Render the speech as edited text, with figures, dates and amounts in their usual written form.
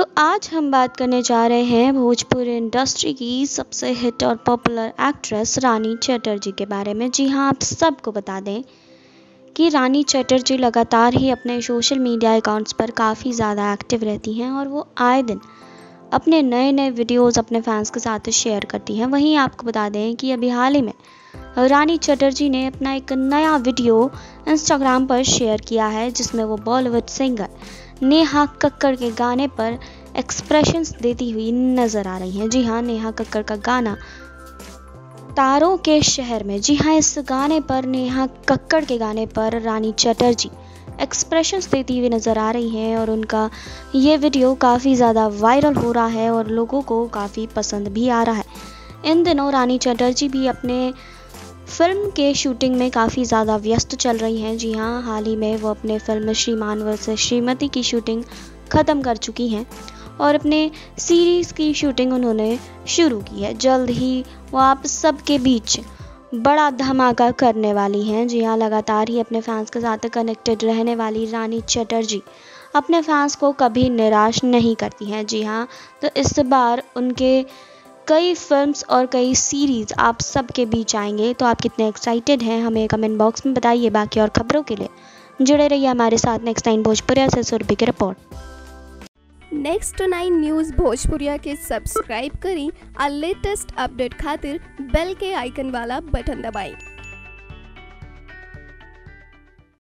तो आज हम बात करने जा रहे हैं भोजपुरी इंडस्ट्री की सबसे हिट और पॉपुलर एक्ट्रेस रानी चटर्जी के बारे में। जी हाँ, आप सबको बता दें कि रानी चटर्जी लगातार ही अपने सोशल मीडिया अकाउंट्स पर काफ़ी ज़्यादा एक्टिव रहती हैं और वो आए दिन अपने नए नए वीडियोस अपने फैंस के साथ शेयर करती हैं। वहीं आपको बता दें कि अभी हाल ही में रानी चटर्जी ने अपना एक नया वीडियो इंस्टाग्राम पर शेयर किया है, जिसमें वो बॉलीवुड सिंगर नेहा कक्कड़ के गाने पर एक्सप्रेशंस देती हुई नजर आ रही हैं। जी हाँ, नेहा कक्कड़ का गाना तारों के शहर में। जी हाँ, इस गाने पर नेहा कक्कड़ के गाने पर रानी चटर्जी एक्सप्रेशंस देती हुई नज़र आ रही हैं और उनका ये वीडियो काफ़ी ज़्यादा वायरल हो रहा है और लोगों को काफ़ी पसंद भी आ रहा है। इन दिनों रानी चटर्जी भी अपने फिल्म के शूटिंग में काफ़ी ज़्यादा व्यस्त चल रही हैं। जी हाँ, हाल ही में वो अपने फिल्म श्रीमान वर्सेस श्रीमती की शूटिंग ख़त्म कर चुकी हैं और अपने सीरीज़ की शूटिंग उन्होंने शुरू की है। जल्द ही वो आप सबके बीच बड़ा धमाका करने वाली हैं। जी हाँ, लगातार ही अपने फैंस के साथ कनेक्टेड रहने वाली रानी चटर्जी अपने फैंस को कभी निराश नहीं करती हैं। जी हाँ, तो इस बार उनके कई फिल्म्स और कई सीरीज़ आप सबके बीच आएंगे। तो आप कितने एक्साइटेड हैं हमें कमेंट बॉक्स में बताइए। बाकी और खबरों के लिए जुड़े रहिए हमारे साथ। नेक्स्ट 9 भोजपुरिया से सुरभि की रिपोर्ट। नेक्स्ट 9 न्यूज़ भोजपुरिया के सब्सक्राइब करी और लेटेस्ट अपडेट खातिर बेल के आइकन वाला बटन दबाएं।